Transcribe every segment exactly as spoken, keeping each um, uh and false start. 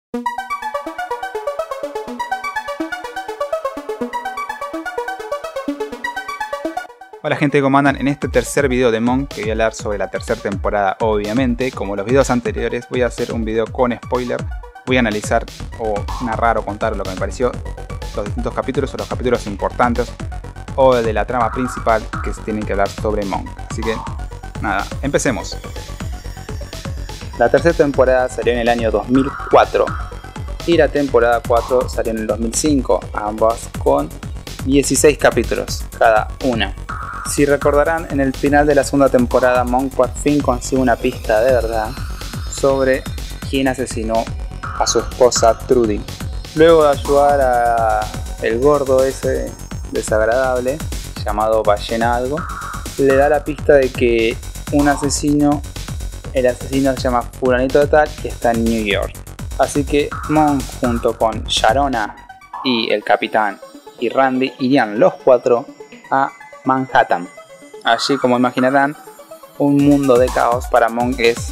Hola gente, ¿cómo andan? En este tercer video de Monk, que voy a hablar sobre la tercera temporada, obviamente. Como los videos anteriores, voy a hacer un video con spoiler. Voy a analizar o narrar o contar lo que me pareció los distintos capítulos o los capítulos importantes o de la trama principal que se tienen que hablar sobre Monk. Así que, nada, empecemos. La tercera temporada salió en el año dos mil cuatro y la temporada cuatro salió en el dos mil cinco, ambas con dieciséis capítulos cada una. Si recordarán, en el final de la segunda temporada Monk por fin consigue una pista de verdad sobre quién asesinó a su esposa Trudy. Luego de ayudar a el gordo ese desagradable llamado Ballena algo, le da la pista de que un asesino, el asesino se llama Fulanito de Tal y está en New York. Así que Monk junto con Sharona y el capitán y Randy irían los cuatro a Manhattan. Allí, como imaginarán, un mundo de caos para Monk es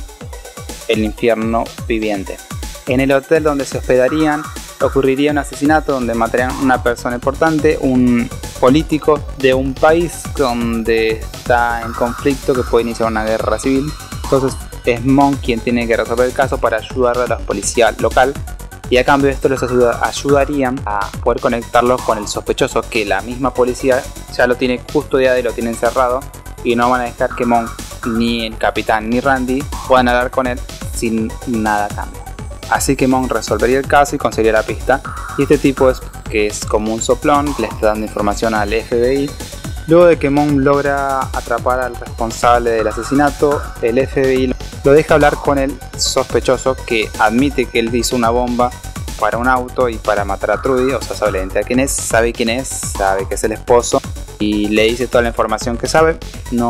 el infierno viviente. En el hotel donde se hospedarían ocurriría un asesinato donde matarían a una persona importante, un político de un país donde está en conflicto que puede iniciar una guerra civil. Entonces es Monk quien tiene que resolver el caso para ayudar a la policía local, y a cambio de esto les ayuda, ayudarían a poder conectarlo con el sospechoso, que la misma policía ya lo tiene custodiado y lo tiene encerrado, y no van a dejar que Monk, ni el capitán ni Randy puedan hablar con él sin nada a cambio. Así que Monk resolvería el caso y conseguiría la pista, y este tipo es que es como un soplón que le está dando información al F B I. Luego de que Monk logra atrapar al responsable del asesinato, el F B I lo deja hablar con el sospechoso, que admite que él hizo una bomba para un auto y para matar a Trudy. O sea, sabe la identidad de quién es, sabe quién es, sabe que es el esposo, y le dice toda la información que sabe.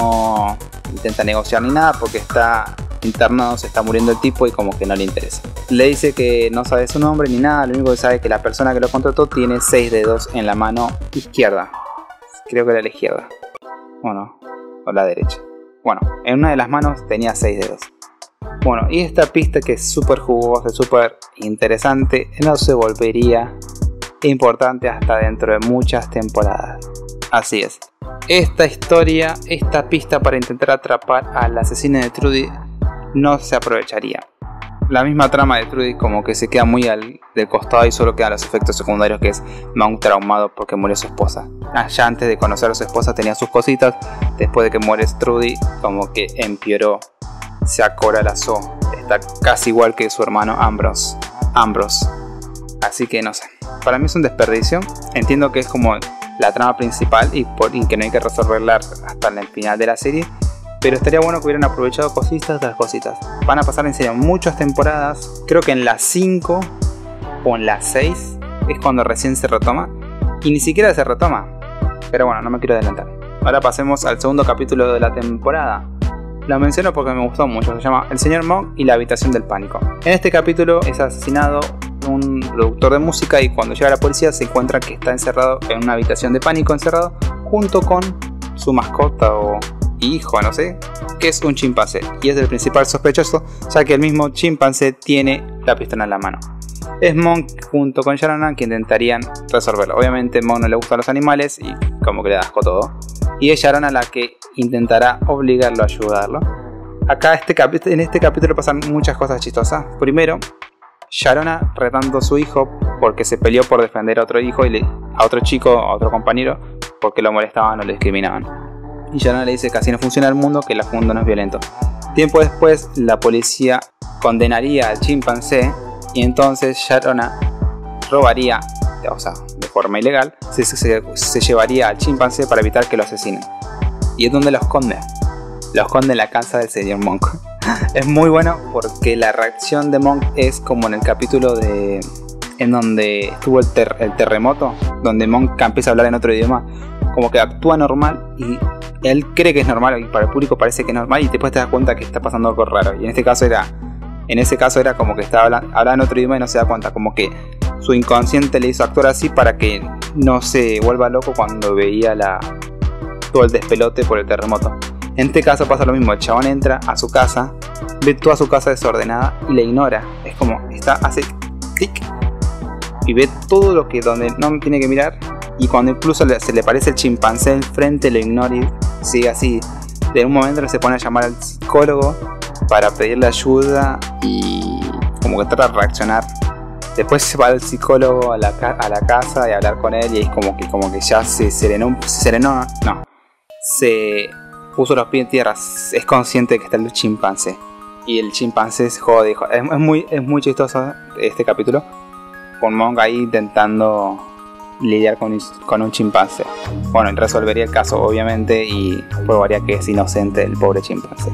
No intenta negociar ni nada porque está internado, se está muriendo el tipo y como que no le interesa. Le dice que no sabe su nombre ni nada, lo único que sabe es que la persona que lo contrató tiene seis dedos en la mano izquierda. Creo que era la izquierda, o no, o la derecha. Bueno, en una de las manos tenía seis dedos. Bueno, y esta pista, que es súper jugosa, súper interesante, no se volvería importante hasta dentro de muchas temporadas. Así es, esta historia, esta pista para intentar atrapar al asesino de Trudy no se aprovecharía. La misma trama de Trudy como que se queda muy al del costado y solo quedan los efectos secundarios, que es Monk traumado porque murió su esposa. Ya antes de conocer a su esposa tenía sus cositas, después de que muere Trudy como que empeoró, se acoralazó, está casi igual que su hermano Ambrose. Ambrose. Así que no sé, para mí es un desperdicio. Entiendo que es como la trama principal y, por, y que no hay que resolverla hasta el final de la serie, pero estaría bueno que hubieran aprovechado cositas tras cositas. Van a pasar en serio muchas temporadas. Creo que en las cinco o en las seis es cuando recién se retoma, y ni siquiera se retoma. Pero bueno, no me quiero adelantar. Ahora pasemos al segundo capítulo de la temporada. Lo menciono porque me gustó mucho. Se llama El señor Monk y la habitación del pánico. En este capítulo es asesinado un productor de música, y cuando llega la policía se encuentra que está encerrado en una habitación de pánico, encerrado junto con su mascota o hijo, no sé, que es un chimpancé, y es el principal sospechoso, ya que el mismo chimpancé tiene la pistola en la mano. Es Monk junto con Sharona que intentarían resolverlo. Obviamente Monk no le gustan los animales y como que le da asco todo, y es Sharona la que intentará obligarlo a ayudarlo. Acá este en este capítulo pasan muchas cosas chistosas. Primero, Sharona retando a su hijo porque se peleó por defender a otro hijo y le, a otro chico, a otro compañero, porque lo molestaban o le discriminaban. Y Sharona le dice que así no funciona el mundo, que el mundo no es violento. Tiempo después, la policía condenaría al chimpancé, y entonces Sharona robaría, o sea, de forma ilegal, se, se, se llevaría al chimpancé para evitar que lo asesinen. ¿Y es donde lo esconde? Lo esconde en la casa del señor Monk. Es muy bueno porque la reacción de Monk es como en el capítulo de en donde estuvo el, ter, el terremoto, donde Monk empieza a hablar en otro idioma, como que actúa normal y él cree que es normal y para el público parece que es normal, y después te das cuenta que está pasando algo raro. Y en este caso era en ese caso era como que estaba hablando, hablando en otro idioma y no se da cuenta, como que su inconsciente le hizo actuar así para que no se vuelva loco cuando veía la, todo el despelote por el terremoto. En este caso pasa lo mismo, el chabón entra a su casa, ve toda su casa desordenada y la ignora. Es como, está, hace stick y ve todo lo que donde no tiene que mirar, y cuando incluso le, se le parece el chimpancé enfrente lo ignora y sigue así. De un momento se pone a llamar al psicólogo para pedirle ayuda y como que trata de reaccionar. Después se va al psicólogo a la, a la casa y a hablar con él, y es como que, como que ya se serenó, se serenó, no, se puso los pies en tierra, es consciente de que está el chimpancé. Y el chimpancé se jode, es, es, muy, es muy chistoso este capítulo, con Monk ahí intentando lidiar con, con un chimpancé. Bueno, resolvería el caso obviamente y probaría que es inocente el pobre chimpancé.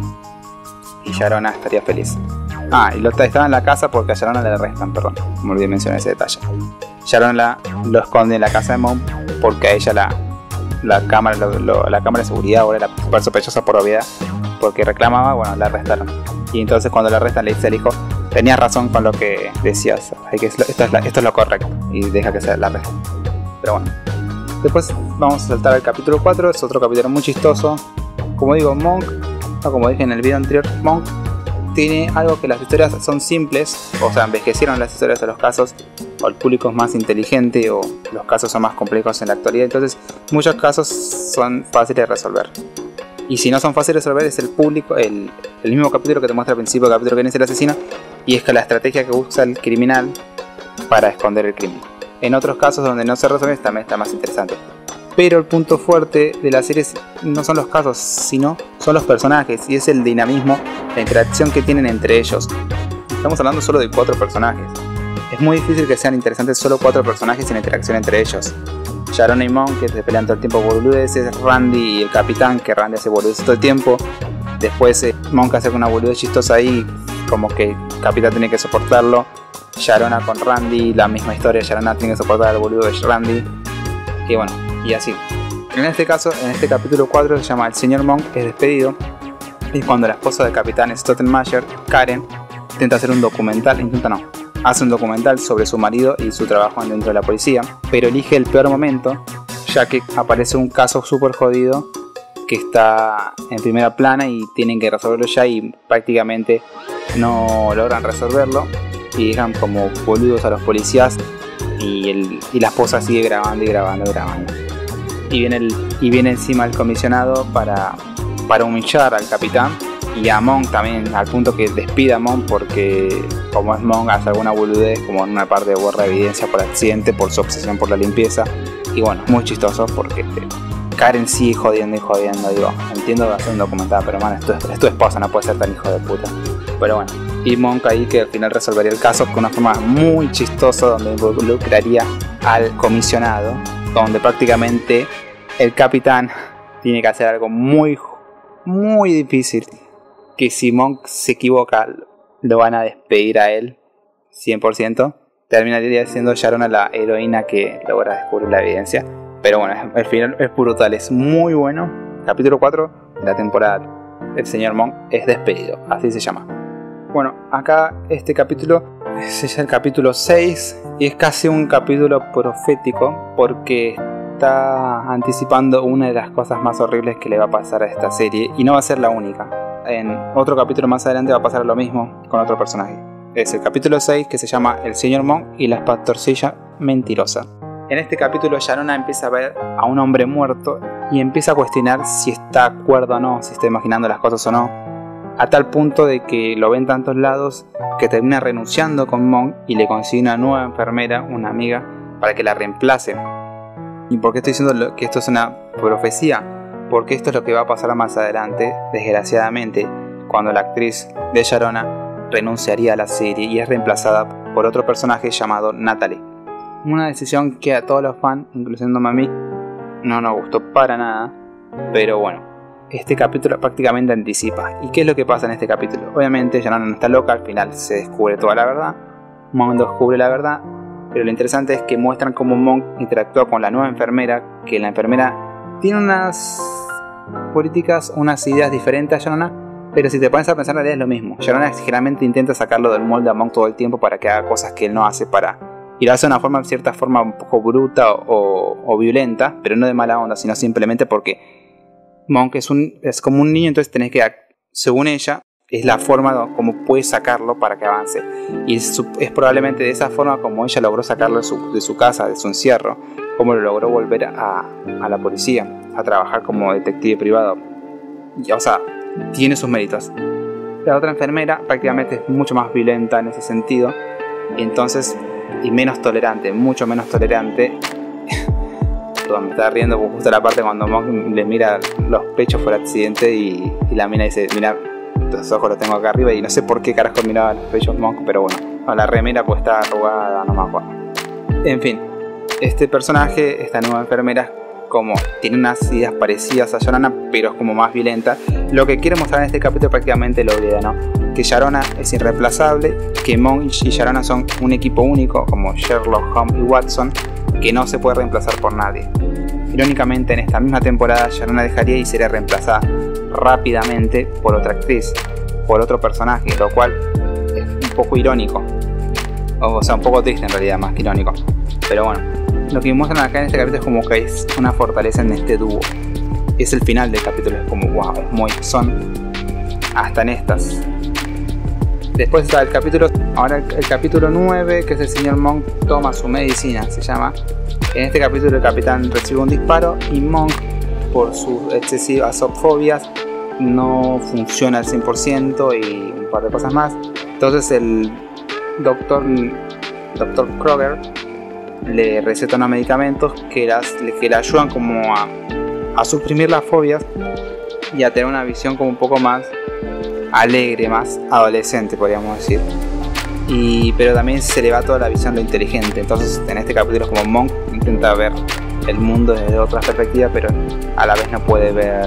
Y Sharona estaría feliz. Ah, y lo, estaba en la casa porque a Sharona le arrestan, perdón, me olvidé mencionar ese detalle. Sharona lo esconde en la casa de Monk porque a ella la, la, cámara, lo, lo, la cámara de seguridad ahora era súper sospechosa por obviedad, porque reclamaba, bueno, la arrestaron. Y entonces cuando la arrestan le dice al hijo, tenías razón con lo que decías, hay que, esto, es la, esto es lo correcto, y deja que se la arresten. Pero bueno, después vamos a saltar al capítulo cuatro, es otro capítulo muy chistoso. Como digo, Monk, no, como dije en el video anterior, Monk tiene algo que las historias son simples, o sea, envejecieron las historias de los casos, o el público es más inteligente, o los casos son más complejos en la actualidad, entonces muchos casos son fáciles de resolver. Y si no son fáciles de resolver, es el público, el, el mismo capítulo que te muestra al principio del capítulo, que es el asesino, y es que la estrategia que usa el criminal para esconder el crimen. En otros casos donde no se resuelve también está más interesante. Pero el punto fuerte de la serie no son los casos, sino son los personajes, y es el dinamismo, la interacción que tienen entre ellos. Estamos hablando solo de cuatro personajes. Es muy difícil que sean interesantes solo cuatro personajes en interacción entre ellos. Sharona y Monk, que se pelean todo el tiempo por boludeces, Randy y el capitán, que Randy hace boludeces todo el tiempo. Después eh, Monk hace una boludez chistosa ahí, como que el capitán tiene que soportarlo. Sharona con Randy, la misma historia, Sharona tiene que soportar al boludo de Randy. Y bueno, y así. En este caso, en este capítulo cuatro se llama El señor Monk es despedido. Y cuando la esposa del capitán Stottenmayer, Karen, intenta hacer un documental, intenta no, hace un documental sobre su marido y su trabajo dentro de la policía, pero elige el peor momento, ya que aparece un caso súper jodido que está en primera plana y tienen que resolverlo ya, y prácticamente no logran resolverlo y dejan como boludos a los policías, y, el, y la esposa sigue grabando y grabando y grabando. Y viene, el, y viene encima el comisionado para, para humillar al capitán y a Monk también, al punto que despida a Monk porque como es Monk hace alguna boludez, como en una parte borra evidencia por accidente, por su obsesión por la limpieza. Y bueno, muy chistoso porque Karen sigue jodiendo y jodiendo. Digo, entiendo que hacer un documental, pero man, esto es, es tu esposa, no puede ser tan hijo de puta. Pero bueno, y Monk ahí que al final resolvería el caso con una forma muy chistosa, donde involucraría al comisionado, donde prácticamente el capitán tiene que hacer algo muy, muy difícil, que si Monk se equivoca lo van a despedir a él cien por ciento. Terminaría siendo Sharona la heroína que logra descubrir la evidencia. Pero bueno, el final es brutal, es muy bueno. Capítulo cuatro de la temporada El señor Monk es despedido, así se llama. Bueno, acá este capítulo es el capítulo seis y es casi un capítulo profético porque está anticipando una de las cosas más horribles que le va a pasar a esta serie, y no va a ser la única. En otro capítulo más adelante va a pasar lo mismo con otro personaje. Es el capítulo seis, que se llama El señor Monk y la pastorcilla mentirosa. En este capítulo Sharona empieza a ver a un hombre muerto y empieza a cuestionar si está acuerdo o no, si está imaginando las cosas o no, a tal punto de que lo ve en tantos lados que termina renunciando con Monk y le consigue una nueva enfermera, una amiga, para que la reemplace. ¿Y por qué estoy diciendo que esto es una profecía? Porque esto es lo que va a pasar más adelante, desgraciadamente, cuando la actriz de Sharona renunciaría a la serie y es reemplazada por otro personaje llamado Natalie. Una decisión que a todos los fans, incluyéndome a mí, no nos gustó para nada, pero bueno, este capítulo prácticamente anticipa. ¿Y qué es lo que pasa en este capítulo? Obviamente Sharona no está loca, al final se descubre toda la verdad, Monk descubre la verdad, pero lo interesante es que muestran cómo Monk interactúa con la nueva enfermera, que la enfermera tiene unas políticas, unas ideas diferentes a Sharona, pero si te pones a pensar en realidad es lo mismo. Sharona generalmente intenta sacarlo del molde a Monk todo el tiempo para que haga cosas que él no hace, para... y lo hace de una forma, en cierta forma, un poco bruta o, o violenta, pero no de mala onda, sino simplemente porque Monk es, un, es como un niño, entonces tenés que, según ella, es la forma como puede sacarlo para que avance. Y es, es probablemente de esa forma como ella logró sacarlo de su, de su casa, de su encierro, como lo logró volver a, a la policía, a trabajar como detective privado. Y, o sea, tiene sus méritos. La otra enfermera prácticamente es mucho más violenta en ese sentido, entonces, y menos tolerante, mucho menos tolerante. Perdón, me estaba riendo porque justo la parte cuando Monk le mira los pechos por accidente y, y la mina dice, mira, los ojos los tengo acá arriba, y no sé por qué carajo miraba los pechos Monk, pero bueno, no, la remera pues está arrugada, no me acuerdo. En fin, este personaje, esta nueva enfermera, como tiene unas ideas parecidas a Sharona, pero es como más violenta. Lo que quiero mostrar en este capítulo prácticamente lo olvida, ¿no? Que Sharona es irreemplazable, que Monk y Sharona son un equipo único, como Sherlock Holmes y Watson, que no se puede reemplazar por nadie. Irónicamente, en esta misma temporada, Sharona dejaría y sería reemplazada rápidamente por otra actriz, por otro personaje, lo cual es un poco irónico, o sea, un poco triste en realidad, más que irónico. Pero bueno, lo que muestran acá en este capítulo es como que es una fortaleza en este dúo. Es el final del capítulo, es como wow, es muy, son hasta en estas. Después está el capítulo, ahora el, el capítulo nueve, que es el señor Monk toma su medicina, se llama. En este capítulo el capitán recibe un disparo y Monk, por sus excesivas fobias, no funciona al cien por ciento y un par de cosas más. Entonces el doctor, doctor Kroger le receta unos medicamentos que, las, que le ayudan como a, a suprimir las fobias y a tener una visión como un poco más alegre, más adolescente, podríamos decir. Y, pero también se le va toda la visión de lo inteligente. Entonces en este capítulo es como Monk intenta ver el mundo desde otra perspectiva, pero a la vez no puede ver,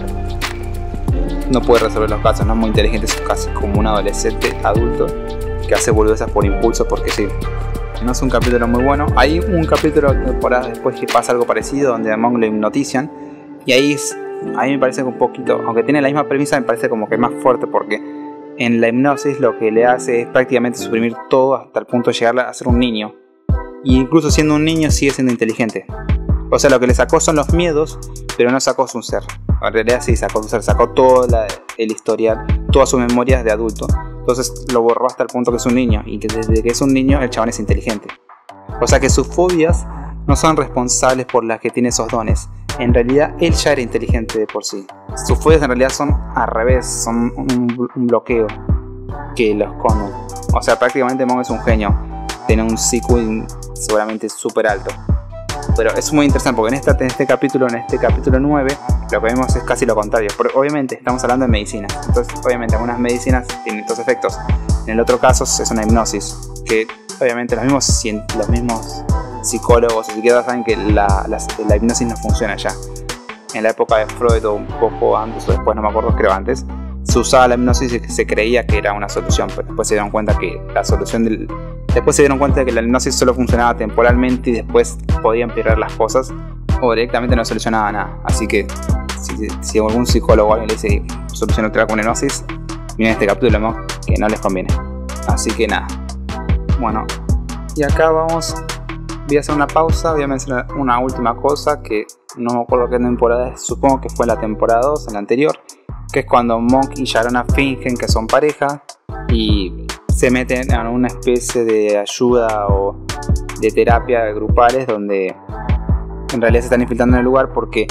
no puede resolver los casos, no es muy inteligente, es casi como un adolescente adulto que hace boludeces por impulso, porque sí. No es un capítulo muy bueno. Hay un capítulo temporada después que pasa algo parecido, donde a Monk lo hipnotizan, y ahí es, a mí me parece que un poquito, aunque tiene la misma premisa, me parece como que es más fuerte, porque en la hipnosis lo que le hace es prácticamente suprimir todo hasta el punto de llegar a ser un niño, y incluso siendo un niño sigue siendo inteligente. O sea, lo que le sacó son los miedos, pero no sacó su ser. En realidad sí sacó su ser, sacó todo la, el historial, todas sus memorias de adulto. Entonces lo borró hasta el punto que es un niño, y que desde que es un niño el chabón es inteligente. O sea que sus fobias no son responsables por las que tiene esos dones. En realidad él ya era inteligente de por sí. Sus fobias en realidad son al revés, son un, un bloqueo que los esconde. O sea, prácticamente Monk es un genio. Tiene un C Q seguramente súper alto. Pero es muy interesante porque en, esta, en este capítulo, en este capítulo nueve, lo que vemos es casi lo contrario. Porque obviamente estamos hablando de medicina. Entonces, obviamente, algunas medicinas tienen estos efectos. En el otro caso es una hipnosis. Que obviamente los mismos, los mismos psicólogos o psiquiatras saben que la, la, la hipnosis no funciona ya. En la época de Freud o un poco antes o después, no me acuerdo, creo antes, se usaba la hipnosis y se creía que era una solución. Pero después se dieron cuenta que la solución del... Después se dieron cuenta de que la hipnosis solo funcionaba temporalmente y después podían empeorar las cosas o directamente no solucionaba nada. Así que si, si algún psicólogo o alguien le dice solución con una hipnosis, miren este capítulo, ¿no? Que no les conviene. Así que nada. Bueno, y acá vamos. Voy a hacer una pausa. Voy a mencionar una última cosa que no me acuerdo qué temporada es. Supongo que fue la temporada dos, en la anterior. Que es cuando Monk y Sharona fingen que son pareja y se meten en una especie de ayuda o de terapia grupales donde en realidad se están infiltrando en el lugar porque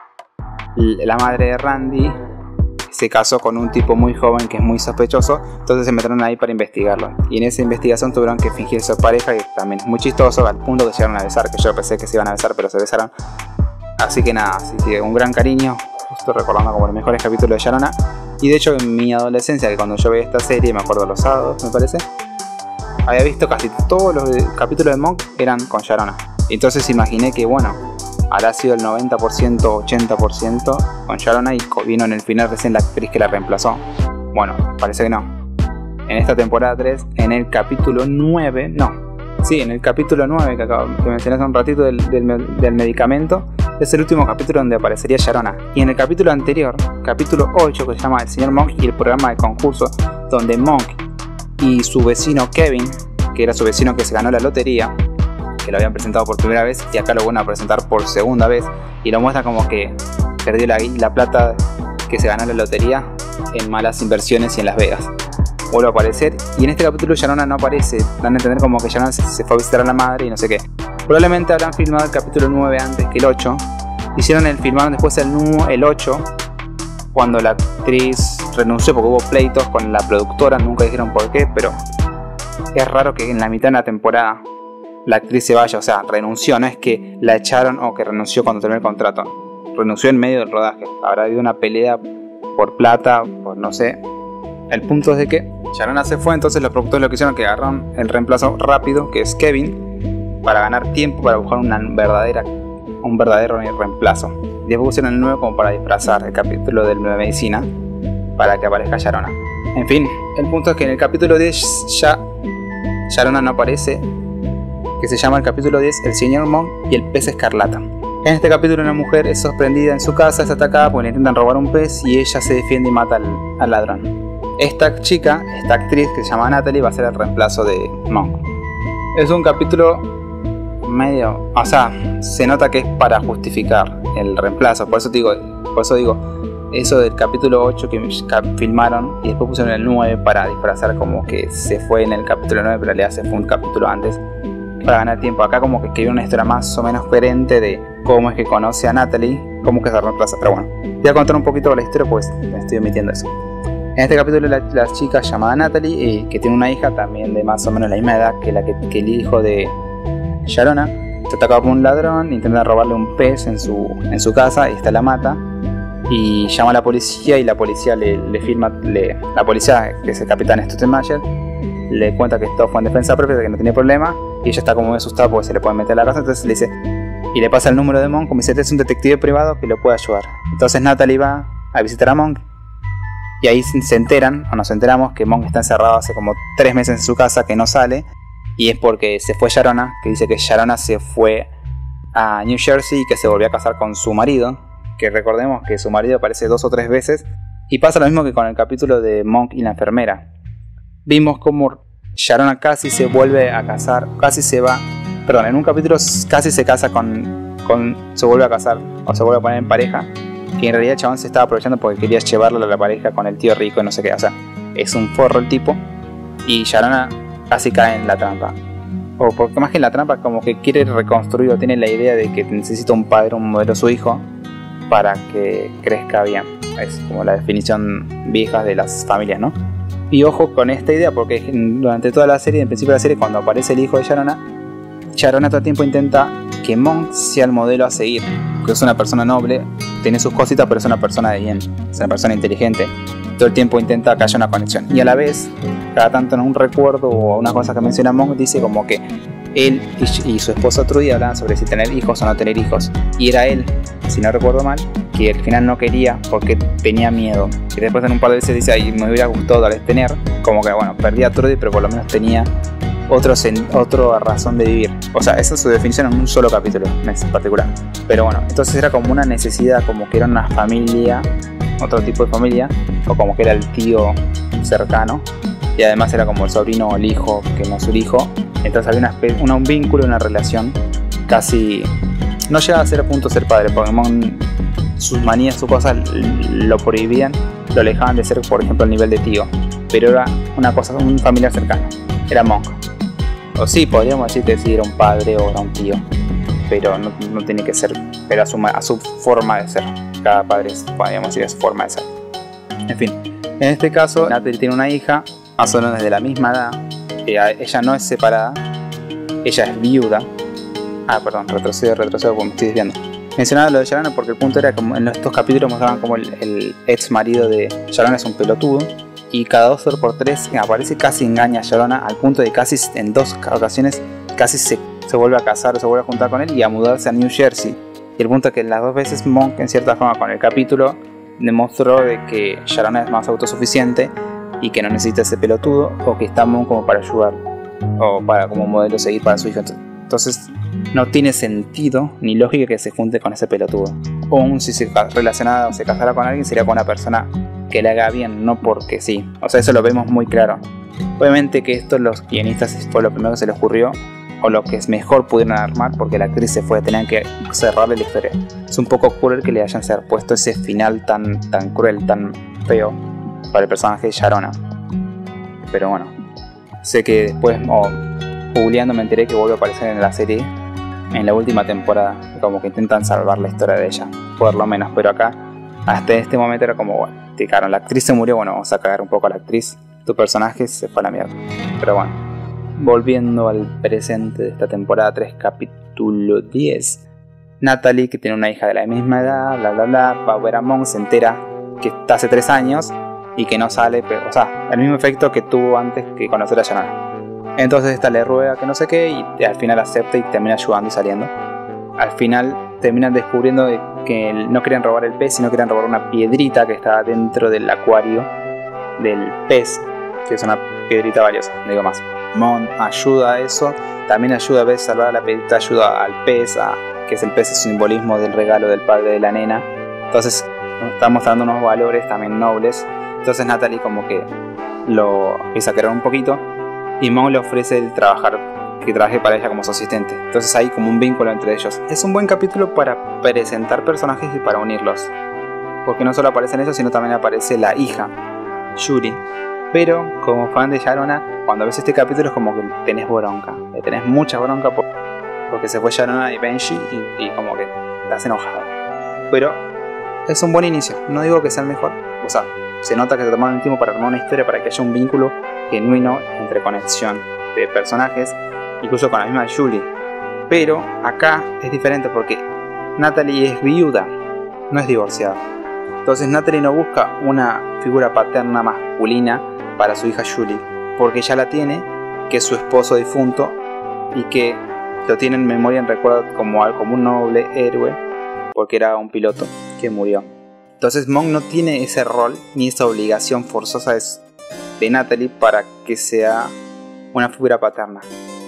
la madre de Randy se casó con un tipo muy joven que es muy sospechoso, entonces se metieron ahí para investigarlo, y en esa investigación tuvieron que fingir ser pareja, y también es muy chistoso al punto que llegaron a besar, que yo pensé que se iban a besar pero se besaron. Así que nada, así que un gran cariño, justo recordando como los mejores capítulos de Sharona. Y de hecho en mi adolescencia, que cuando yo veía esta serie, me acuerdo los sábados me parece, había visto casi todos los de, capítulos de Monk eran con Sharona. Entonces imaginé que bueno, habrá sido el noventa por ciento, ochenta por ciento con Sharona y vino en el final recién la actriz que la reemplazó. Bueno, parece que no. En esta temporada tres, en el capítulo nueve, no, sí, en el capítulo nueve que, acabo, que mencioné hace un ratito del, del, del medicamento, es el último capítulo donde aparecería Sharona. Y en el capítulo anterior, capítulo ocho, que se llama El señor Monk y el programa de concurso, donde Monk y su vecino Kevin, que era su vecino que se ganó la lotería, que lo habían presentado por primera vez y acá lo van a presentar por segunda vez, y lo muestra como que perdió la, la plata que se ganó la lotería en malas inversiones y en Las Vegas. vuelve a aparecer. Y en este capítulo Sharona no aparece. Dan a entender como que Sharona se, se fue a visitar a la madre y no sé qué. Probablemente habrán filmado el capítulo nueve antes que el ocho. Hicieron el, filmaron después el, el ocho, cuando la actriz renunció porque hubo pleitos con la productora. Nunca dijeron por qué, pero es raro que en la mitad de la temporada la actriz se vaya. O sea, renunció, no es que la echaron o que renunció cuando terminó el contrato. Renunció en medio del rodaje. Habrá habido una pelea por plata, por no sé. El punto es de que Sharona se fue, entonces los productores lo que hicieron que agarraron el reemplazo rápido, que es Kevin, para ganar tiempo, para buscar una verdadera, un verdadero reemplazo. Y después pusieron el nueve como para disfrazar el capítulo del nueve Medicina, para que aparezca Sharona. En fin, el punto es que en el capítulo diez ya Sharona no aparece, que se llama el capítulo diez El Señor Monk y el Pez Escarlata. En este capítulo una mujer es sorprendida en su casa, es atacada porque le intentan robar un pez y ella se defiende y mata al, al ladrón. Esta chica, esta actriz que se llama Natalie, va a ser el reemplazo de Monk. Es un capítulo medio... O sea, se nota que es para justificar el reemplazo. Por eso digo, por eso digo eso del capítulo ocho que filmaron y después pusieron el nueve para disfrazar como que se fue en el capítulo nueve, pero en realidad se fue un capítulo antes, para ganar tiempo. Acá como que escribió una historia más o menos coherente de cómo es que conoce a Natalie, cómo es que se reemplaza. Pero bueno, voy a contar un poquito de la historia, pues me estoy omitiendo eso. En este capítulo la, la chica llamada Natalie, eh, que tiene una hija también de más o menos la misma edad que, la que, que el hijo de Sharona, está atacado por un ladrón, intenta robarle un pez en su, en su casa, y esta la mata, y llama a la policía, y la policía le, le firma, le, la policía, que es el capitán Stuttenmacher, le cuenta que esto fue en defensa propia, que no tiene problema, y ella está como muy asustada porque se le puede meter a la casa. Entonces le dice, y le pasa el número de Monk, como dice, este es un detective privado que lo puede ayudar. Entonces Natalie va a visitar a Monk, y ahí se enteran, o nos enteramos, que Monk está encerrado hace como tres meses en su casa, que no sale, y es porque se fue Sharona, que dice que Sharona se fue a New Jersey y que se volvió a casar con su marido, que recordemos que su marido aparece dos o tres veces, y pasa lo mismo que con el capítulo de Monk y la enfermera. Vimos como Sharona casi se vuelve a casar, casi se va, perdón, en un capítulo casi se casa con, con se vuelve a casar, o se vuelve a poner en pareja, que en realidad el chabón se estaba aprovechando porque quería llevarlo a la pareja con el tío rico y no sé qué. O sea, es un forro el tipo, y Sharona casi cae en la trampa, o porque más que en la trampa, como que quiere reconstruir, o tiene la idea de que necesita un padre, un modelo su hijo, para que crezca bien. Es como la definición vieja de las familias, ¿no? Y ojo con esta idea, porque durante toda la serie, en principio de la serie, cuando aparece el hijo de Sharona, Sharona todo el tiempo intenta que Monk sea el modelo a seguir, que es una persona noble, tiene sus cositas, pero es una persona de bien, es una persona inteligente. Todo el tiempo intenta que haya una conexión, y a la vez, cada tanto en un recuerdo o una cosa que menciona Monk, dice como que él y, y su esposa otro día hablaban sobre si tener hijos o no tener hijos, y era él, si no recuerdo mal, que al final no quería porque tenía miedo, y después en un par de veces dice, ay, me hubiera gustado tal vez tener, como que bueno, perdí a Trudy, pero por lo menos tenía otro otra razón de vivir. O sea, esa es su definición en un solo capítulo en particular. Pero bueno, entonces era como una necesidad, como que era una familia, otro tipo de familia, o como que era el tío cercano, y además era como el sobrino o el hijo que no es su hijo. Entonces había una, una, un vínculo, una relación casi... No llegaba a ser a punto de ser padre, porque Monk, sus manías, sus cosas lo prohibían, lo alejaban de ser, por ejemplo, el nivel de tío, pero era una cosa, un familiar cercano, era Monk. O sí, podríamos decir que sí era un padre o era un tío, pero no, no tiene que ser, pero a su, a su forma de ser. Cada padre, podríamos decir, es su forma de ser. En fin, en este caso, Natalie tiene una hija, más o menos de la misma edad. Ella, ella no es separada, ella es viuda. Ah, perdón, retrocedo, retrocedo, porque me estoy desviando. Mencionaba lo de Sharona porque el punto era como en estos capítulos mostraban como el, el ex marido de Sharona es un pelotudo, y cada dos por tres aparece, casi engaña a Sharona al punto de casi en dos ocasiones casi se, se vuelve a casar o se vuelve a juntar con él y a mudarse a New Jersey. Y el punto es que las dos veces Monk, en cierta forma, con el capítulo demostró de que Sharona es más autosuficiente y que no necesita ese pelotudo, o que está Monk como para ayudarlo, o para como modelo seguir para su hijo. Entonces no tiene sentido ni lógica que se junte con ese pelotudo. O aún si se relaciona o se casara con alguien, sería con una persona que le haga bien, no porque sí. O sea, eso lo vemos muy claro. Obviamente que esto los guionistas fue lo primero que se les ocurrió, o lo que es mejor pudieron armar, porque la actriz se fue, tenían que cerrarle la historia. Es un poco cruel que le hayan puesto ese final tan, tan cruel, tan feo para el personaje de Sharona. pero bueno, sé que después, o googleando, me enteré que vuelve a aparecer en la serie en la última temporada, como que intentan salvar la historia de ella, por lo menos, pero acá hasta este momento era como, bueno, te cagaron, la actriz se murió, bueno, vamos a cagar un poco a la actriz, tu personaje se fue a la mierda. Pero bueno, volviendo al presente de esta temporada tres, capítulo diez. Natalie, que tiene una hija de la misma edad, bla bla bla, va a ver a Monk, se entera que está hace tres años y que no sale, pero, o sea, el mismo efecto que tuvo antes que conocer a Sharona. Entonces esta le ruega que no sé qué y al final acepta y termina ayudando y saliendo. Al final terminan descubriendo de que no querían robar el pez, sino querían robar una piedrita que estaba dentro del acuario del pez, que es una piedrita valiosa, no digo más. Mon ayuda a eso, también ayuda a ver salvar a la piedrita, ayuda al pez, a, que es el pez, es un simbolismo del regalo del padre de la nena. Entonces nos está mostrando unos valores también nobles. Entonces Natalie como que lo empieza a querer un poquito y Mon le ofrece el trabajar, que trabaje para ella como su asistente. Entonces hay como un vínculo entre ellos. Es un buen capítulo para presentar personajes y para unirlos, porque no solo aparecen ellos, sino también aparece la hija, Yuri. Pero como fan de Sharona, cuando ves este capítulo es como que tenés bronca, le tenés mucha bronca por, porque se fue Sharona y Benji y, y como que estás enojado. Pero es un buen inicio, no digo que sea el mejor, o sea, se nota que se tomaron el tiempo para armar una historia para que haya un vínculo genuino entre conexión de personajes, incluso con la misma Julie. Pero acá es diferente porque Natalie es viuda, no es divorciada. Entonces Natalie no busca una figura paterna masculina para su hija Julie, porque ya la tiene, que es su esposo difunto y que lo tiene en memoria, en recuerdo como, como un noble héroe, porque era un piloto que murió. Entonces Monk no tiene ese rol ni esa obligación forzosa de Natalie para que sea una figura paterna.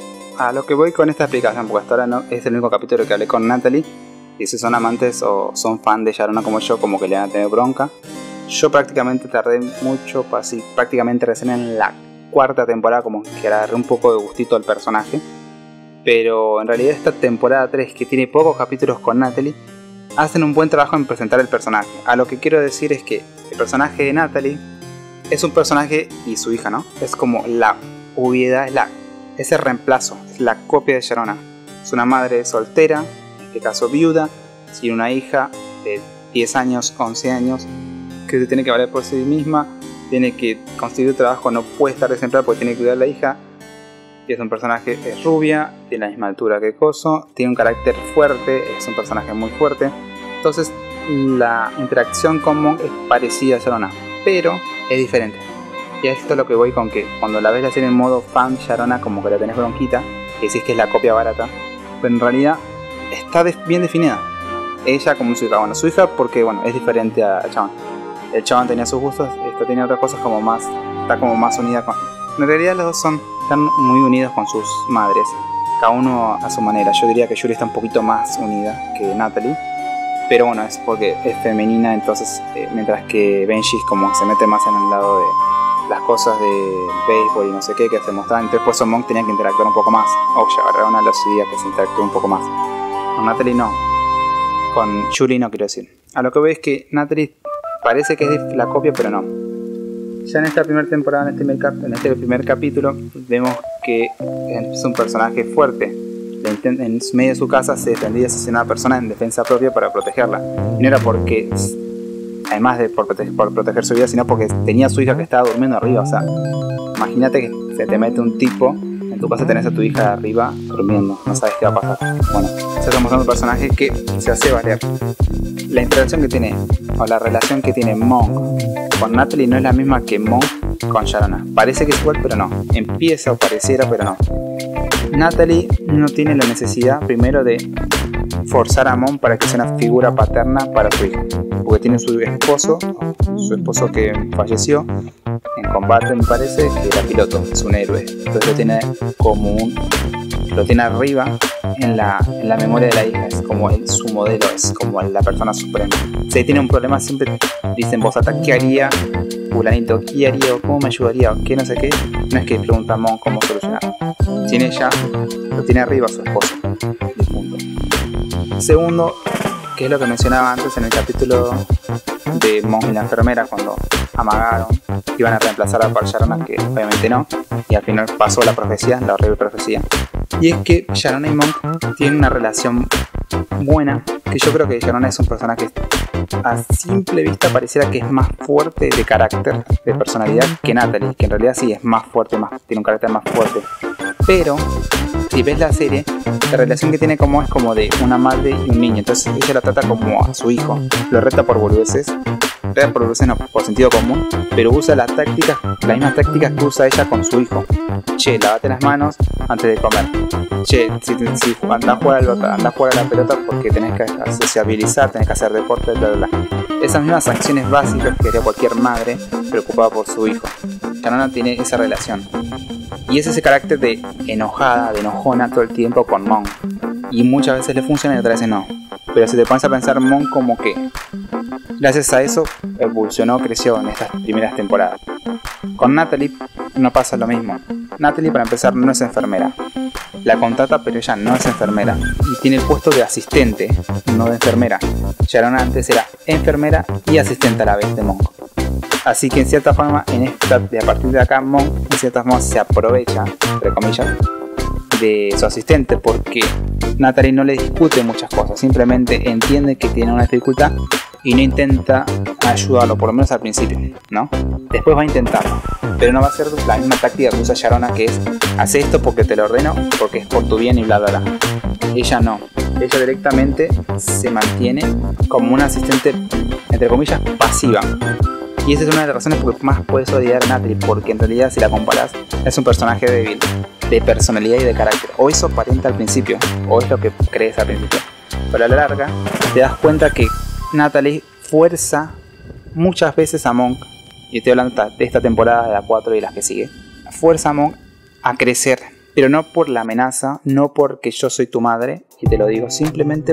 A lo que voy con esta explicación, porque hasta ahora no es el único capítulo que hablé con Natalie, y si son amantes o son fan de Sharona como yo, como que le van a tener bronca. Yo prácticamente tardé mucho, así, prácticamente recién en la cuarta temporada, como que agarré un poco de gustito al personaje. Pero en realidad esta temporada tres, que tiene pocos capítulos con Natalie, hacen un buen trabajo en presentar el personaje. A lo que quiero decir es que el personaje de Natalie es un personaje, y su hija, ¿no? Es como la obviedad, es, la, es el reemplazo, es la copia de Sharona. Es una madre soltera, en este caso viuda, tiene una hija de diez años, once años, que se tiene que valer por sí misma, tiene que conseguir trabajo, no puede estar desempleada porque tiene que cuidar a la hija. Y es un personaje, es rubia, tiene la misma altura que Coso, tiene un carácter fuerte, es un personaje muy fuerte. Entonces la interacción con Monk es parecida a Sharona, pero es diferente. Y a esto es lo que voy con que cuando la ves la serie en modo fan Sharona, como que la tenés bronquita, que decís que es la copia barata, pero en realidad está de, bien definida. Ella como su hija, bueno, su hija porque bueno, es diferente a Chabón. El Chabón tenía sus gustos, esta tiene otras cosas como más, está como más unida con... En realidad los dos son, están muy unidos con sus madres, cada uno a su manera. Yo diría que Yuri está un poquito más unida que Natalie, pero bueno, es porque es femenina, entonces eh, mientras que Benji como se mete más en el lado de las cosas de béisbol y no sé qué que se mostraban, entonces por eso Monk tenía que interactuar un poco más. O ya una los días que se interactuó un poco más. Con Natalie no, con Yuri no quiero decir. A lo que veo es que Natalie parece que es la copia, pero no. Ya en esta primera temporada, en este, en este primer capítulo, vemos que es un personaje fuerte. En medio de su casa se defendía y asesinaba a una persona en defensa propia para protegerla. Y no era porque, además de por, prote por proteger su vida, sino porque tenía a su hija que estaba durmiendo arriba. O sea, imagínate que se te mete un tipo, en tu casa tenés a tu hija arriba durmiendo, no sabes qué va a pasar. Bueno, se está mostrando un personaje que se hace valer. La interacción que tiene, o la relación que tiene Monk con Natalie no es la misma que Monk con Sharona. Parece que es igual, pero no. Empieza o pareciera, pero no. Natalie no tiene la necesidad, primero, de forzar a Monk para que sea una figura paterna para su hija. Porque tiene su esposo, su esposo que falleció en combate, me parece, que era piloto, es un héroe. Entonces lo tiene como un... lo tiene arriba en la, en la memoria de la hija, es como el, su modelo, es como la persona suprema. Si tiene un problema siempre dice en voz alta, ¿qué haría fulanito? ¿Qué haría? ¿O cómo me ayudaría? ¿O qué no sé qué? No es que pregunta a Monk cómo solucionar. Tiene ya, lo tiene arriba a su esposo, difunto. Segundo, que es lo que mencionaba antes en el capítulo de Monk y la enfermera, cuando amagaron, iban a reemplazar a Sharona, que obviamente no, y al final pasó la profecía, la horrible profecía. Y es que Sharona y Monk tienen una relación buena, que yo creo que Sharona es un personaje a simple vista pareciera que es más fuerte de carácter, de personalidad que Natalie, que en realidad sí es más fuerte, más, tiene un carácter más fuerte. Pero si ves la serie, la relación que tiene como es como de una madre y un niño. Entonces ella lo trata como a su hijo, lo reta por boludeces, reta por boludeces no, por sentido común, pero usa las tácticas, las mismas tácticas que usa ella con su hijo. Che, lavate las manos antes de comer. Che, si, si andás a jugar, andá a jugar a la pelota porque tenés que sociabilizar, tenés que hacer deporte, bla, bla, bla. Esas mismas acciones básicas que haría cualquier madre preocupada por su hijo. Sharona tiene esa relación. Y es ese carácter de enojada, de enojona todo el tiempo con Monk. Y muchas veces le funciona y otras veces no. Pero si te pones a pensar, Monk como que gracias a eso evolucionó, creció en estas primeras temporadas. Con Natalie no pasa lo mismo. Natalie, para empezar, no es enfermera. La contrata, pero ella no es enfermera. Y tiene el puesto de asistente, no de enfermera. Sharona antes era enfermera y asistente a la vez de Monk. Así que en cierta forma, en esta, de a partir de acá, Monk en cierta forma se aprovecha, entre comillas, de su asistente, porque Natalie no le discute muchas cosas, simplemente entiende que tiene una dificultad y no intenta ayudarlo, por lo menos al principio, ¿no? Después va a intentarlo, pero no va a ser la misma táctica que usa Sharona, que es hace esto porque te lo ordeno, porque es por tu bien y bla bla bla. Ella no, ella directamente se mantiene como una asistente, entre comillas, pasiva. Y esa es una de las razones por las que más puedes odiar a Natalie, porque en realidad si la comparas es un personaje débil, de personalidad y de carácter. O eso aparenta al principio, o es lo que crees al principio. Pero a la larga te das cuenta que Natalie fuerza muchas veces a Monk, y estoy hablando de esta temporada, de la cuatro y las que sigue, fuerza a Monk a crecer, pero no por la amenaza, no porque yo soy tu madre, y te lo digo, simplemente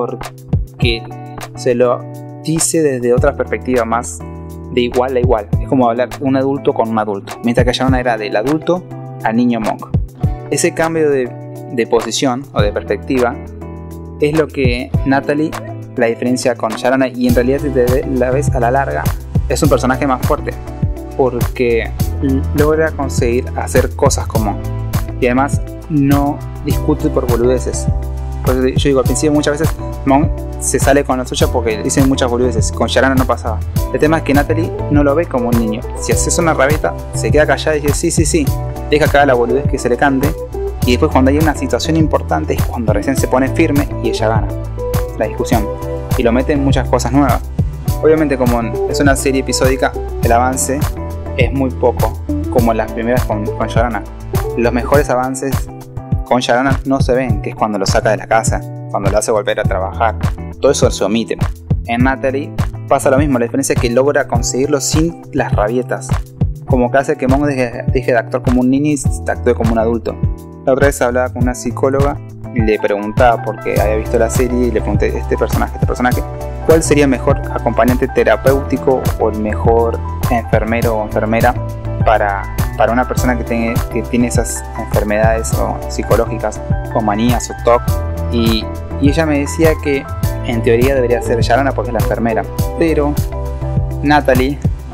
porque se lo dice desde otra perspectiva más de igual a igual. Es como hablar un adulto con un adulto, mientras que Sharona era del adulto al niño Monk. Ese cambio de, de posición o de perspectiva es lo que Natalie la diferencia con Sharona, y en realidad si te la ves a la larga es un personaje más fuerte porque logra conseguir hacer cosas como, y además no discute por boludeces. Yo digo, al principio muchas veces Monk se sale con la suya porque dicen muchas boludeces, con Sharona no pasaba. El tema es que Natalie no lo ve como un niño. Si haces una rabeta, se queda callada y dice sí, sí, sí, deja que haga la boludez que se le cante, y después cuando hay una situación importante es cuando recién se pone firme y ella gana la discusión y lo mete en muchas cosas nuevas. Obviamente como es una serie episódica, el avance es muy poco, como las primeras con, con Sharona. Los mejores avances con Sharona no se ven, que es cuando lo saca de la casa, cuando lo hace volver a trabajar. Todo eso se omite. En Natalie pasa lo mismo, la diferencia es que logra conseguirlo sin las rabietas, como que hace que Monk deje, deje de actuar como un niño y actúe como un adulto. La otra vez hablaba con una psicóloga y le preguntaba, porque había visto la serie, y le pregunté, este personaje, este personaje, ¿cuál sería el mejor acompañante terapéutico o el mejor enfermero o enfermera para, para una persona que tiene, que tiene esas enfermedades o psicológicas o manías o T O C? Y, y ella me decía que en teoría debería ser Sharona porque es la enfermera, pero Natalie,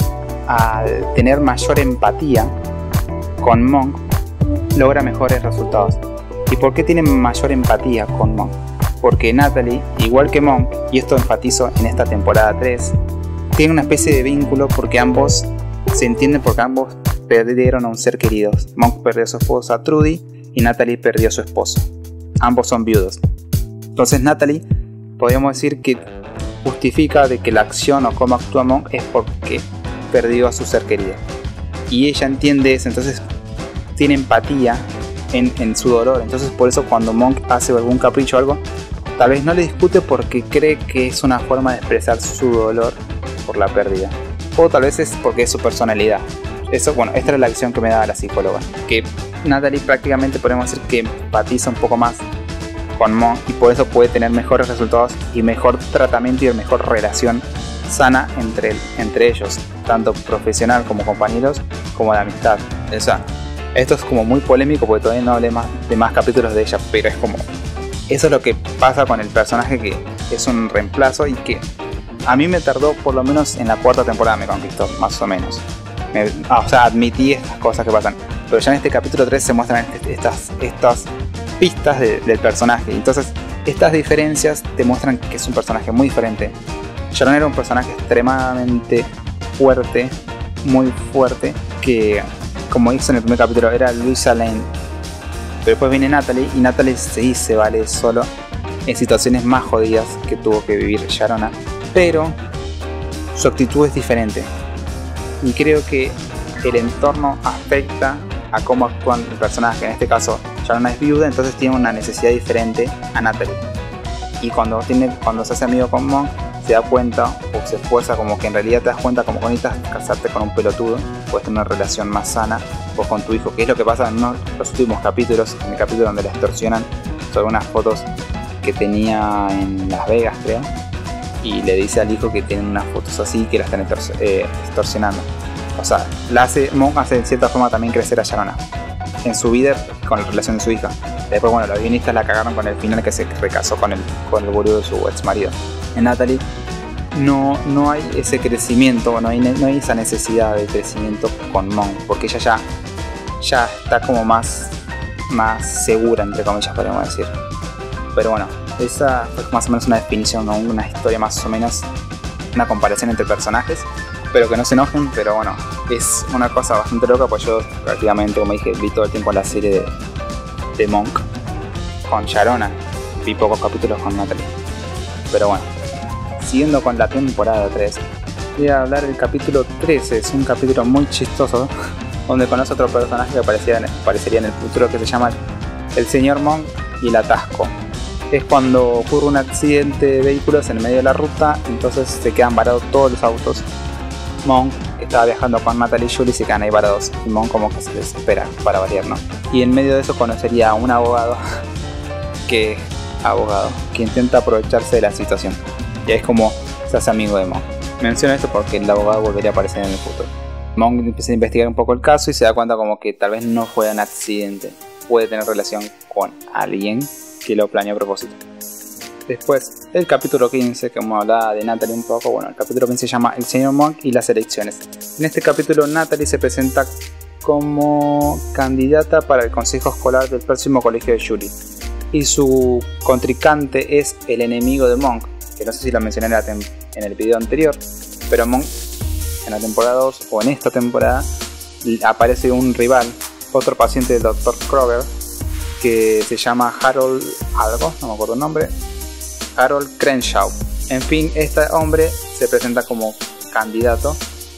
al tener mayor empatía con Monk, logra mejores resultados. ¿Y por qué tiene mayor empatía con Monk? Porque Natalie, igual que Monk, y esto enfatizo en esta temporada tres, tiene una especie de vínculo porque ambos se entienden, porque ambos perdieron a un ser querido. Monk perdió a su esposa Trudy y Natalie perdió a su esposo. Ambos son viudos. Entonces Natalie, podríamos decir que justifica de que la acción o cómo actúa Monk es porque perdió a su ser querido. Y ella entiende eso, entonces tiene empatía en, en su dolor. Entonces por eso cuando Monk hace algún capricho o algo, tal vez no le discute porque cree que es una forma de expresar su dolor por la pérdida. O tal vez es porque es su personalidad. Eso, bueno, esta es la lección que me daba la psicóloga. Que Natalie prácticamente podemos decir que empatiza un poco más con Monk y por eso puede tener mejores resultados y mejor tratamiento y mejor relación sana entre, entre ellos, tanto profesional como compañeros, como de amistad. O sea, esto es como muy polémico porque todavía no hablé más de más capítulos de ella, pero es como eso es lo que pasa con el personaje, que es un reemplazo y que a mí me tardó, por lo menos en la cuarta temporada me conquistó, más o menos. Me, ah, o sea, admití estas cosas que pasan. Pero ya en este capítulo tres se muestran estas, estas pistas de, del personaje. Entonces, estas diferencias te muestran que es un personaje muy diferente. Sharona era un personaje extremadamente fuerte, muy fuerte, que, como hizo en el primer capítulo, era Luisa Lane. Pero después viene Natalie, y Natalie sí se vale solo en situaciones más jodidas que tuvo que vivir Sharona. Pero su actitud es diferente. Y creo que el entorno afecta a cómo actúa el personaje. En este caso, Sharona es viuda, entonces tiene una necesidad diferente a Natalie. Y cuando, tiene, cuando se hace amigo con Monk, se da cuenta o se esfuerza, como que en realidad te das cuenta como que necesitas casarte con un pelotudo, puedes tener una relación más sana, o con tu hijo, que es lo que pasa en uno, los últimos capítulos, en el capítulo donde la extorsionan sobre unas fotos que tenía en Las Vegas, creo, y le dice al hijo que tienen unas fotos así, que la están eh, extorsionando. O sea, la hace, Monk hace de cierta forma también crecer a Sharona en su vida con la relación de su hija. Después, bueno, los guionistas la cagaron con el final, que se recasó con el, con el boludo de su ex marido. En Natalie no, no hay ese crecimiento, no hay, no hay esa necesidad de crecimiento con Monk, porque ella ya, ya está como más, más segura, entre comillas, podemos decir. Pero bueno, esa fue más o menos una definición, ¿no? Una historia más o menos, una comparación entre personajes. Espero que no se enojen, pero bueno, es una cosa bastante loca, pues yo prácticamente, como dije, vi todo el tiempo la serie de, de Monk con Sharona, vi pocos capítulos con Natalie. Pero bueno, siguiendo con la temporada tres, voy a hablar del capítulo trece, es un capítulo muy chistoso, donde conoce otro personaje que aparecería en, aparecería en el futuro, que se llama el señor Monk y el atasco. Es cuando ocurre un accidente de vehículos en medio de la ruta, entonces se quedan varados todos los autos. Monk, que estaba viajando con Natalie y Julie, se quedan ahí varados, y Monk como que se desespera, para variar, ¿no? Y en medio de eso conocería a un abogado que abogado que intenta aprovecharse de la situación, y es como se hace amigo de Monk. Menciono esto porque el abogado volvería a aparecer en el futuro. Monk empieza a investigar un poco el caso y se da cuenta como que tal vez no fue un accidente, puede tener relación con alguien que lo planeó a propósito. Después, el capítulo quince, que como hablaba de Natalie un poco, bueno, el capítulo quince se llama El señor Monk y las elecciones. En este capítulo Natalie se presenta como candidata para el consejo escolar del próximo colegio de Julie, y su contrincante es el enemigo de Monk, que no sé si lo mencioné en, la en el video anterior, pero Monk en la temporada dos o en esta temporada aparece un rival, otro paciente del doctor Kroger, que se llama Harold algo, no me acuerdo el nombre, Harold Crenshaw. En fin, este hombre se presenta como candidato,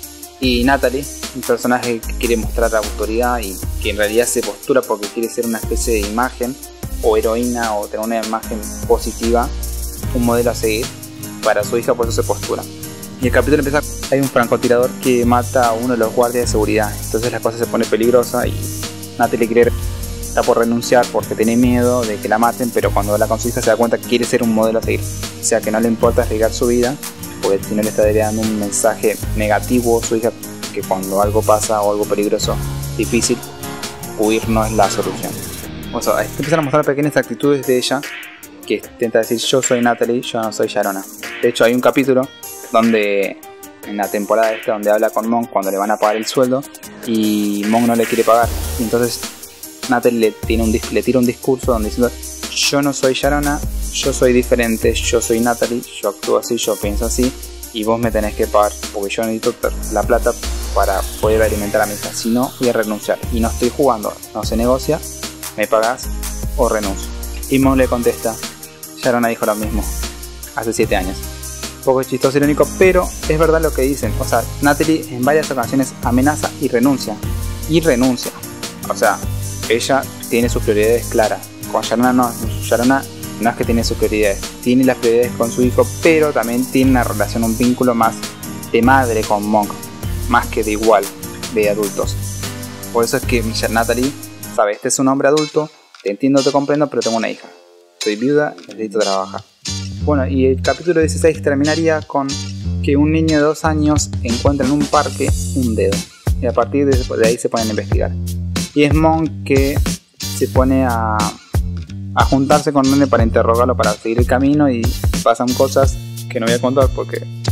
y Natalie, un personaje que quiere mostrar autoridad y que en realidad se postula porque quiere ser una especie de imagen o heroína o tener una imagen positiva, un modelo a seguir para su hija, por eso se postula. Y el capítulo empieza, hay un francotirador que mata a uno de los guardias de seguridad, entonces la cosa se pone peligrosa y Natalie quiere, está por renunciar porque tiene miedo de que la maten, pero cuando habla con su hija se da cuenta que quiere ser un modelo a seguir, o sea que no le importa arriesgar su vida, porque si no le está dando un mensaje negativo a su hija, que cuando algo pasa o algo peligroso, difícil, huir no es la solución. O sea, empiezan a mostrar pequeñas actitudes de ella, que intenta decir yo soy Natalie, yo no soy Sharona. De hecho hay un capítulo donde, en la temporada esta, donde habla con Monk cuando le van a pagar el sueldo y Monk no le quiere pagar, y entonces Natalie le, tiene un, le tira un discurso donde diciendo yo no soy Sharona, yo soy diferente, yo soy Natalie, yo actúo así, yo pienso así, y vos me tenés que pagar porque yo necesito la plata para poder alimentar a mi hija, si no voy a renunciar y no estoy jugando, no se negocia, me pagás o renuncio. Y Monk le contesta, Sharona dijo lo mismo hace siete años. Un poco chistoso y irónico, pero es verdad lo que dicen. O sea, Natalie en varias ocasiones amenaza y renuncia, y renuncia, o sea, ella tiene sus prioridades claras. Con Sharona no, Sharona no es que tiene sus prioridades, tiene las prioridades con su hijo, pero también tiene una relación, un vínculo más de madre con Monk, más que de igual, de adultos. Por eso es que Natalie sabe, este es un hombre adulto, te entiendo, te comprendo, pero tengo una hija, soy viuda, necesito trabajar. Bueno, y el capítulo dieciséis terminaría con que un niño de dos años encuentra en un parque un dedo, y a partir de, de ahí se ponen a investigar. Y es Monk que se pone a, a juntarse con Nene para interrogarlo, para seguir el camino, y pasan cosas que no voy a contar porque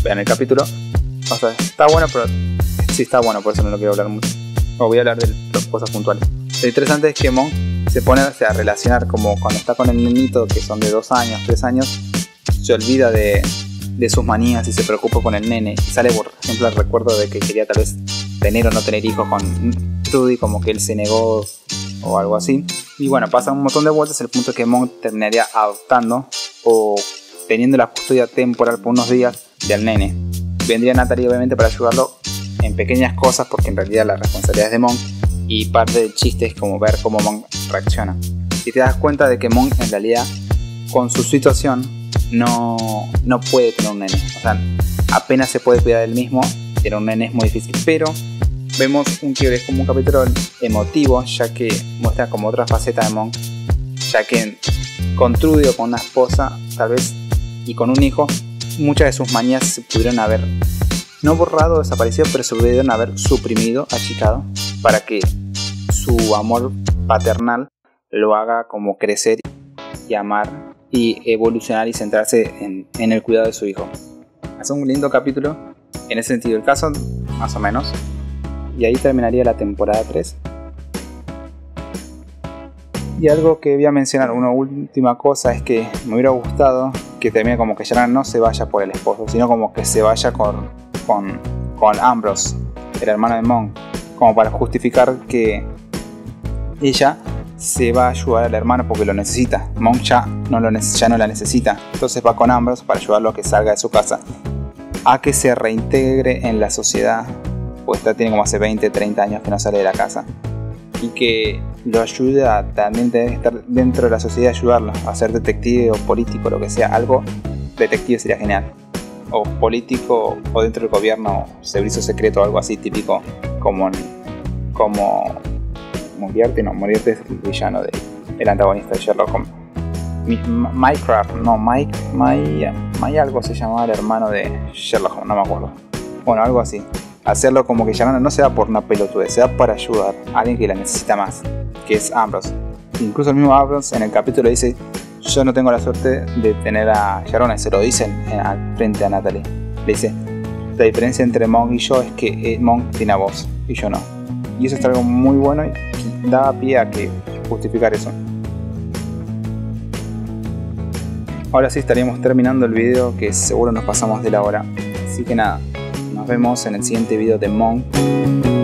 vean el capítulo. O sea, está bueno, pero sí está bueno, por eso no lo quiero hablar mucho. O voy a hablar de las cosas puntuales. Lo interesante es que Monk se pone o sea, a relacionar como cuando está con el nenito, que son de dos años, tres años, se olvida de, de sus manías y se preocupa con el nene. Y sale, por ejemplo, el recuerdo de que quería tal vez tener o no tener hijos con Trudy, como que él se negó o algo así. Y bueno, pasa un montón de vueltas, el punto es que Monk terminaría adoptando o teniendo la custodia temporal por unos días del nene. Vendría Natalie obviamente para ayudarlo en pequeñas cosas, porque en realidad la responsabilidad es de Monk, y parte del chiste es como ver cómo Monk reacciona. Y te das cuenta de que Monk en realidad con su situación no, no puede tener un nene, o sea, apenas se puede cuidar del mismo. Tener un nene es muy difícil, pero vemos un quiebre, es como un capítulo emotivo, ya que muestra como otra faceta de Monk, ya que con Trudy o con una esposa tal vez y con un hijo, muchas de sus manías se pudieron haber no borrado o desaparecido, pero se pudieron haber suprimido, achicado, para que su amor paternal lo haga como crecer y amar y evolucionar y centrarse en, en el cuidado de su hijo. Es un lindo capítulo en ese sentido, el caso más o menos, y ahí terminaría la temporada tres. Y algo que voy a mencionar, una última cosa, es que me hubiera gustado que termine como que Sharon no se vaya por el esposo, sino como que se vaya con, con, con Ambrose, el hermano de Monk, como para justificar que ella se va a ayudar al hermano porque lo necesita. Monk ya no, lo neces- ya no la necesita, entonces va con Ambrose para ayudarlo a que salga de su casa, a que se reintegre en la sociedad, pues ya tiene como hace veinte, treinta años que no sale de la casa, y que lo ayude a también tener que estar dentro de la sociedad, ayudarlo a ser detective o político, lo que sea. Algo detective sería genial, o político, o dentro del gobierno, servicio secreto, algo así típico como como Moriarty. No, Moriarty es el villano de, el antagonista de Sherlock Holmes. Mycroft, no, Mike, Mike, Mike algo se llamaba el hermano de Sherlock Holmes, no me acuerdo. Bueno, algo así. Hacerlo como que Sharon no sea por una pelotudez, sea para ayudar a alguien que la necesita más, que es Ambrose. Incluso el mismo Ambrose en el capítulo dice: yo no tengo la suerte de tener a Sharon, se lo dicen en, frente a Natalie. Le dice: la diferencia entre Monk y yo es que Monk tiene a voz y yo no. Y eso es algo muy bueno y da pie a que justificar eso. Ahora sí estaríamos terminando el video, que seguro nos pasamos de la hora. Así que nada, nos vemos en el siguiente video de Monk.